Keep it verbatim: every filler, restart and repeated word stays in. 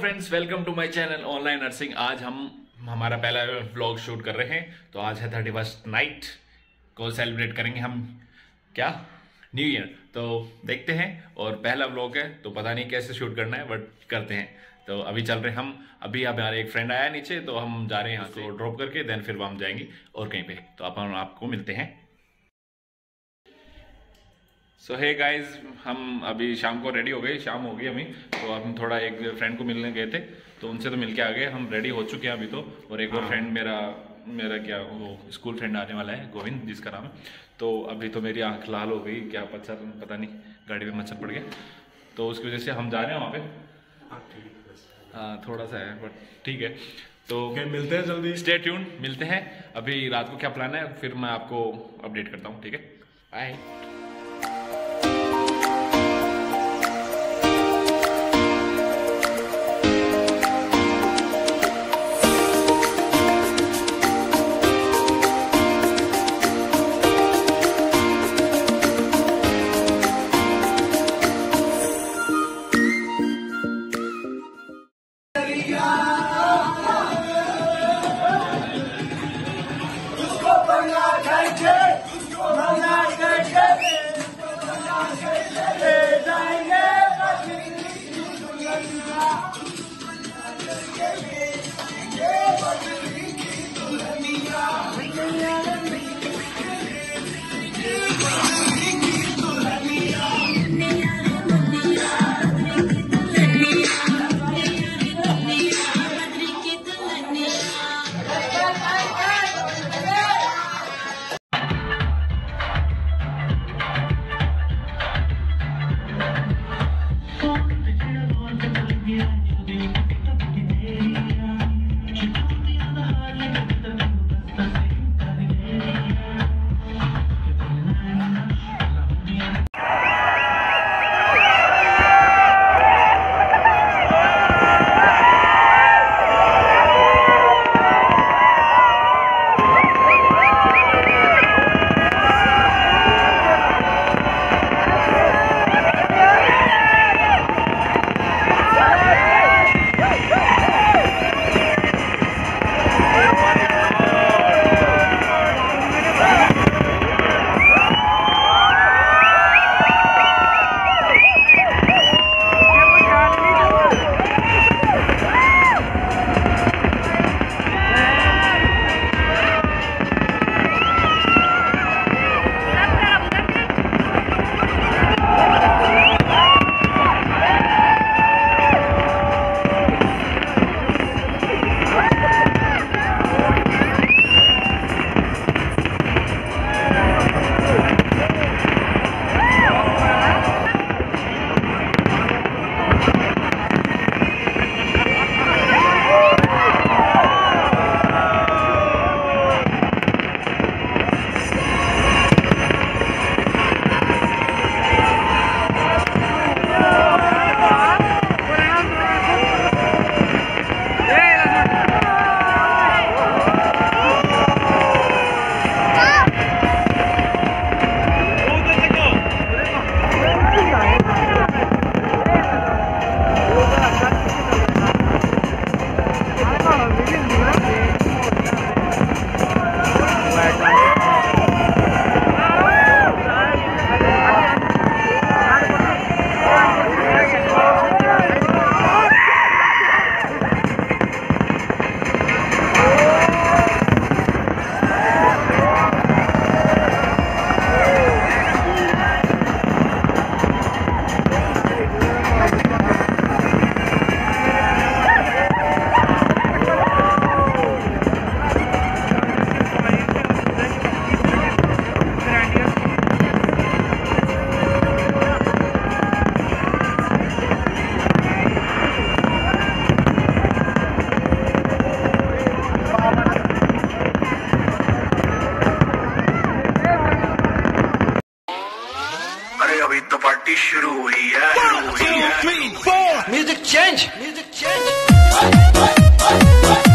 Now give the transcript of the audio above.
Friends, welcome to my channel online nursing. आज हम हमारा पहला व्लॉग शूट कर रहे हैं। तो आज है थर्टी फर्स्ट नाइट को सेलिब्रेट करेंगे हम क्या न्यू ईयर। तो देखते हैं, और पहला व्लॉग है तो पता नहीं कैसे शूट करना है, बट करते हैं। तो अभी चल रहे हैं हम। अभी हमारे एक फ्रेंड आया नीचे, तो हम जा रहे हैं यहाँ से ड्रॉप करके, देन फिर हम जाएंगे और कहीं पे। तो अपन आपको मिलते हैं। सो हे गाइज, हम अभी शाम को रेडी हो गए, शाम हो गई हमें। तो हम थोड़ा एक फ्रेंड को मिलने गए थे, तो उनसे तो मिलके आ गए। हम रेडी हो चुके हैं अभी तो। और एक और फ्रेंड मेरा मेरा क्या वो स्कूल फ्रेंड आने वाला है, गोविंद जिसका नाम है। तो अभी तो मेरी आंख लाल हो गई, क्या मच्छर पता नहीं, गाड़ी में मच्छर पड़ गया, तो उसकी वजह से हम जा रहे हैं वहाँ पे। हाँ थोड़ा सा है, बट ठीक है। तो मिलते हैं जल्दी, स्टे ट्यून, मिलते हैं। अभी रात को क्या प्लान है फिर मैं आपको अपडेट करता हूँ, ठीक है। बाय। अभी तो पार्टी शुरू हुई है। One, two, three, four. Music change. Music change.